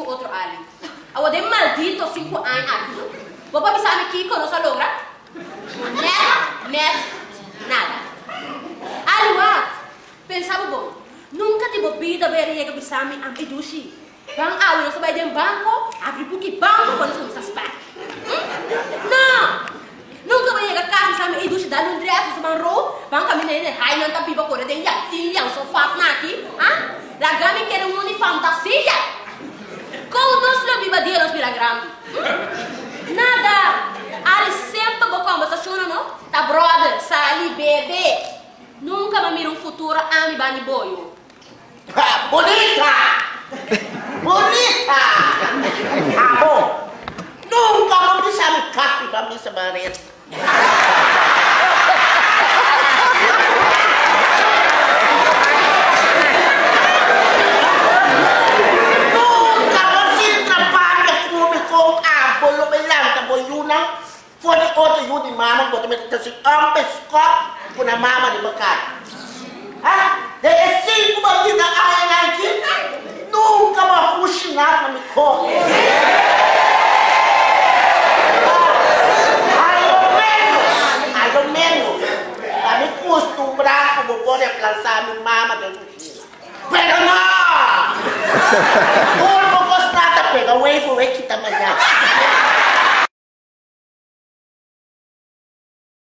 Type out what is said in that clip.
outro ali. Eu dei maldito 5 anos aqui. Vou para pensar aqui que eu não sou logra. Net, nada. Ali, pensava bom. Nunca tive vida ver ele que pensar me educi. Bang awal nasa bay din banko, abri buki banko quando sa spa. Não! Nunca vai chegar casa sabe e do cidade não dress sa ro, bang kami na ini hai nan tapi bakore den yang tin yang sofá na aqui, ah? Lagami quer uma fantasia. Como nós lo viva dia nos grande. Nada. Ali sempre boa conversação não? Tá brother, sali bebê. Nunca me mira futuro ami bani boyo. Bonita! Bonita! Ah, bom. Nunca vou deixar me capi pra mim essa barreira. Nunca você trabalha com a bolo belanta boyuna. Foi de outro yu de mama, quando me disse pescoço com a mama de bacana. Ah, é 5 bandidas aqui. Nunca vou puxar para me correr. Ao menos, para me acostumbrar como vou reemplaçar minha mama de cozinha. Pero não! Como você nada pega o wave que tá amanhã.